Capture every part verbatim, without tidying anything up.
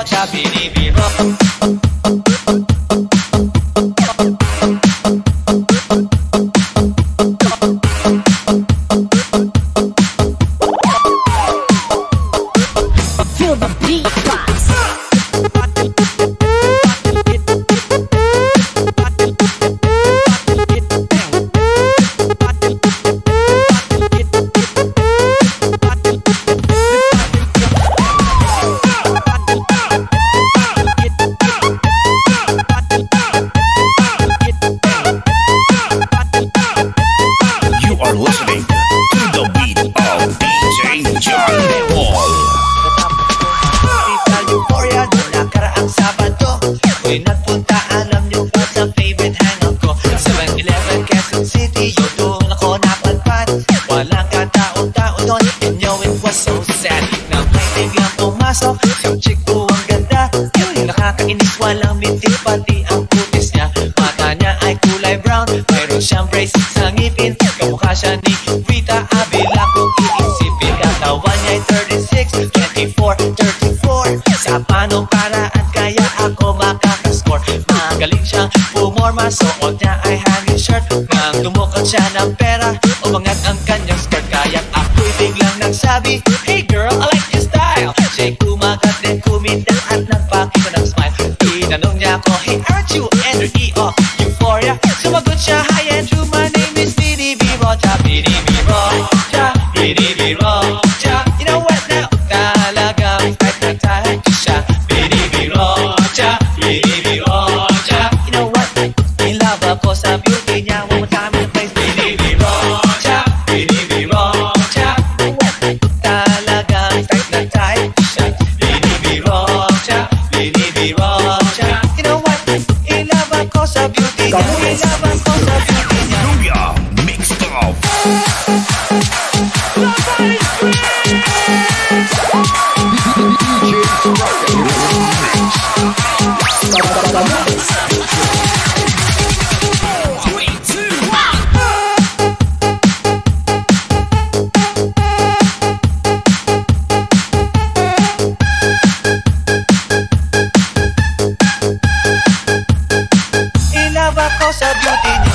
siya binibiro. Feel the beatbox. You are listening to the beat of D J John Paul. Sa Euphoria noong nakaraang Sabado, ako'y nagpunta, alam niyo ba, sa favorite hangout ko, seven eleven Quezon City. Yo, doon ako napadpad, walang katao-tao doon, and yo, it was so sad na may biglang pumasok, yung chick ko ang ganda, yung nakakainis, walang binti, pati ang putis niya. Mata niya ay kulay brown, mayroon siyang braces sa ngipin, kamukha siya ni Rita Avila kung iisipin. Katawan niya ay thirty-six, twenty-four, thirty-four. Sa panong paraan kaya ako makakascore. Magaling siyang pumorma, suot niya ay hanging shirt. Nang tumukot siya ng pera, umangat ang kanyang skirt. Kaya ako'y biglang nagsabi, hey girl, I like your style. Siya'y kumagat din, kuminda at nagpakita ng smile. Tinanong niya ako, hey, aren't you Andrew E. of Euphoria? Sumagot siya, hi Andrew, my name is B D B Rocha. B D B Rocha, B D B Rocha. You know what now? Talagang type na type siya. B D B Rocha, B D B Rocha. You know what? In love ako sa beauty niya. One more time in the place. B D B Rocha, B D B Rocha. You know what? Talagang type na type siya. B D B Rocha, B D B Rocha. You know what? In love ako sa beauty niya. In love ako sa beauty niya. Luya mixed up. In love ako sa beauty niya.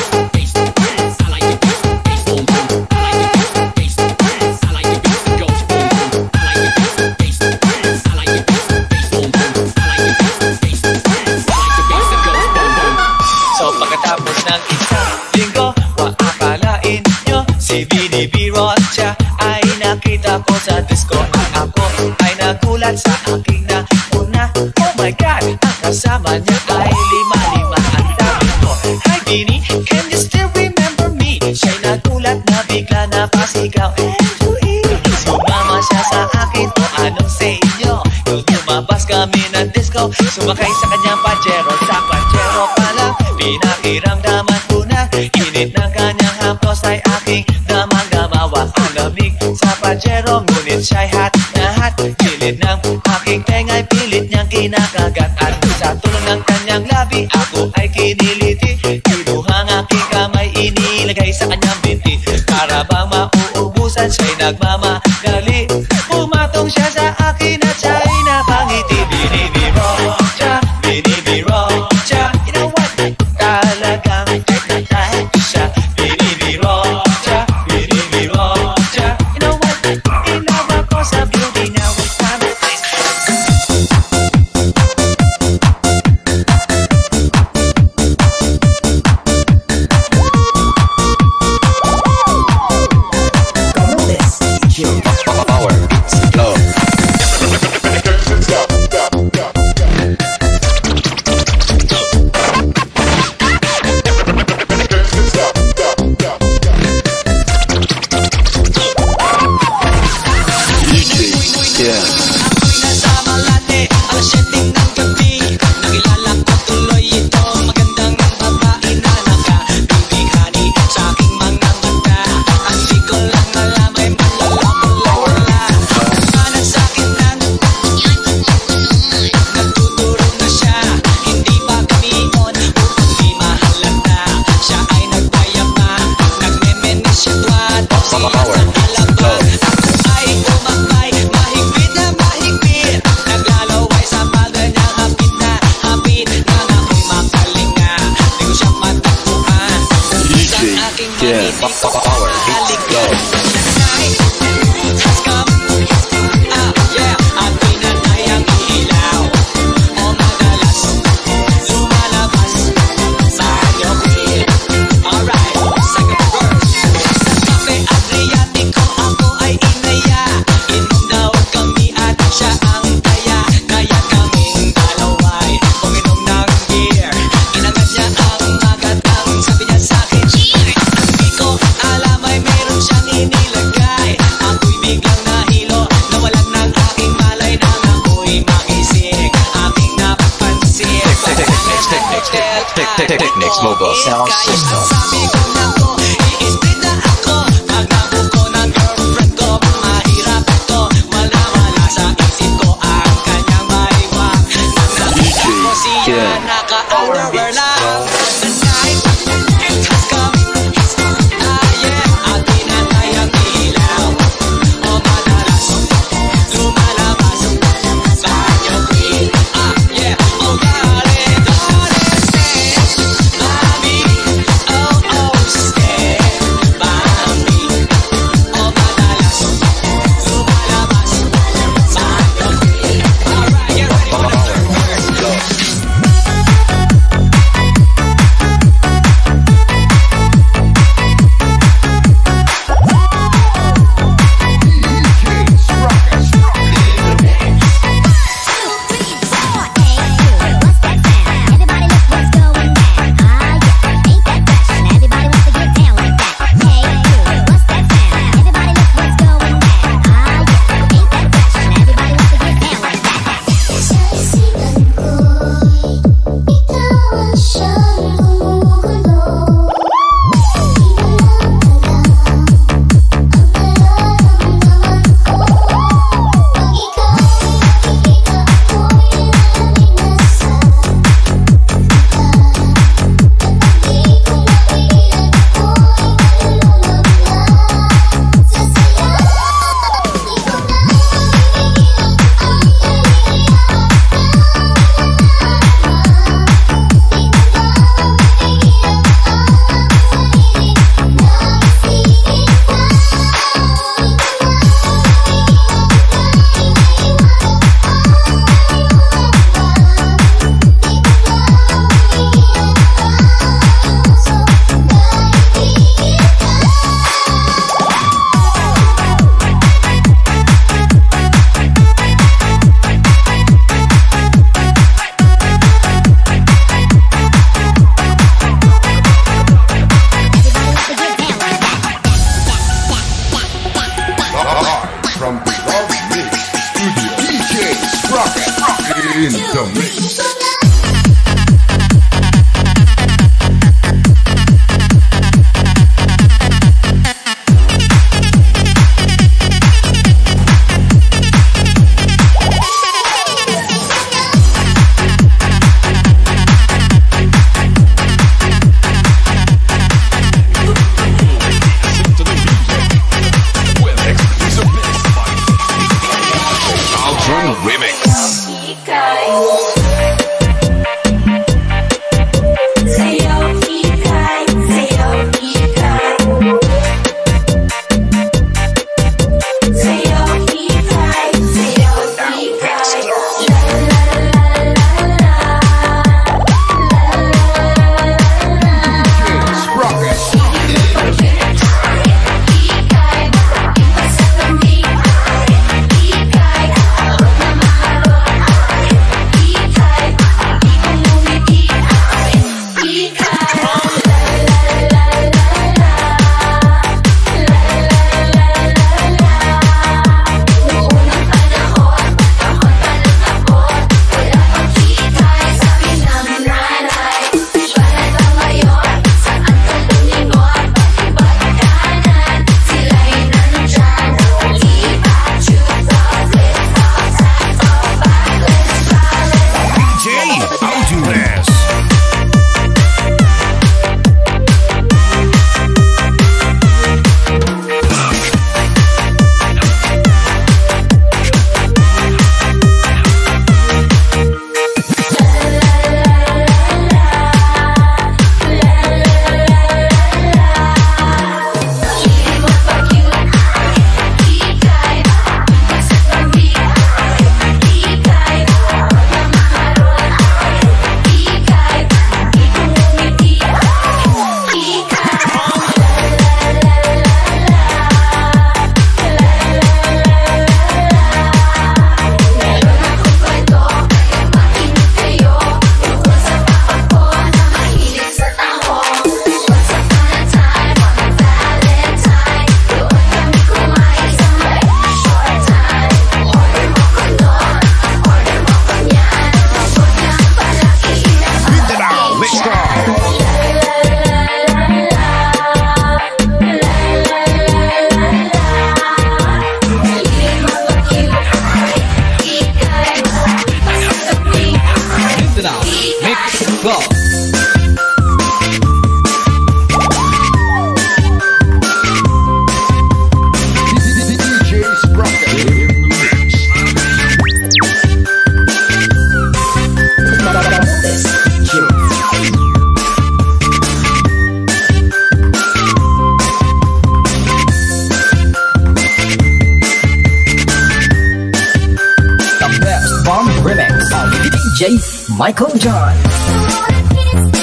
So pagkatapos ng isang linggo, maakalain nyo si B D B Rocha ay nakita ko sa disco. At ako ay nagulat sa aking nauna. Oh my God, ang kasama niya ay lima-lima. Ang sabi ko, hi Bini, can you still remember me? Siya'y nagulat na bigla napasigaw, Andrew E. Sumama siya sa akin, o anong say nyo? Nung lumabas kami ng disco, sumakay sa kanyang Pajero. Sa Pajero pa lang, pinakiramdaman ko na init ng kanyang haplos ay aking damang-damawa. Ang lamig sa Pajero, ngunit siya'y hot na hot. Gilid ng aking tenga'y pilit niyang kinakagat. At sa tulong ng kanyang labi, ako ay kiniliti. Kinuhang aking kamay, inilagay sa kanyang binti. Para bang mauubusan, siya'y nagmamagali. Pumatong siya sa akin at siya'y napangiti. Binibi Rocha, Binibi Rocha. You know what? Talagang type na type siya. Binibi Rocha, Binibi Rocha. You know what? In love ako sa beauty now. It's time to face. Como this? Phoenix Mobile Sound System. Sabi ko na ko, i-split na ako. Pag nabuko ng girlfriend ko, mahirap ito. Wala-wala sa isip ko ang kanyang maiwak. Nakita ko siya naka-underwear lang. The night, it has come. Ah yeah, at pinatay ang ilaw. O madalas, lumalabas banyo queen. Ah yeah, o galing, galing, stay. Mami, oh oh, stay. Mami, o madalas, lumalabas banyo queen. Alright, get ready for the third verse. Go. From the Love Mix Studio, D J Sprocket in the mix. Remix. remix of D J Michael John.